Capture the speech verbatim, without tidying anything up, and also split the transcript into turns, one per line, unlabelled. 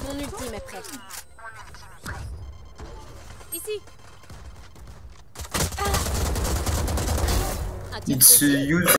Mon ultime est prêt. Ici. Ah. Un tir
It's
précis.
use